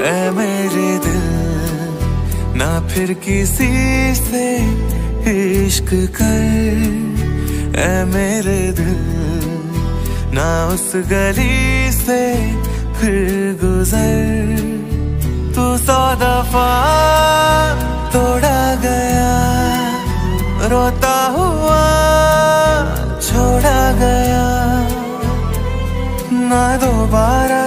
ऐ मेरे दिल, ना फिर किसी से इश्क कर। ऐ मेरे दिल, ना उस गली से फिर गुजर। तू 100 दफा तोड़ा गया, रोता हुआ छोड़ा गया, ना दोबारा